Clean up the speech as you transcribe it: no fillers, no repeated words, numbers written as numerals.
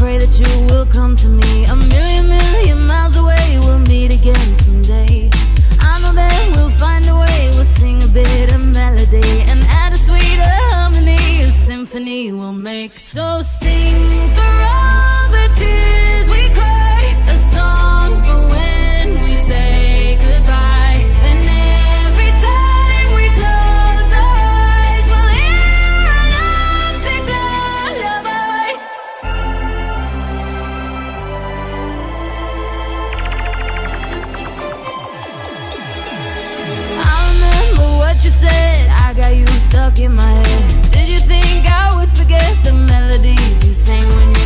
pray that you will come to me. A million miles away, we'll meet again someday. I know that we'll find a way, we'll sing a bit of melody and add a sweeter harmony, a symphony we'll make. So sing for all the tears we cry, a song for when we say goodbye. Then every time we close our eyes, we'll hear a lovesick lullaby. I remember what you said, I got you stuck in my head. Did you think I would forget the melodies you sang when you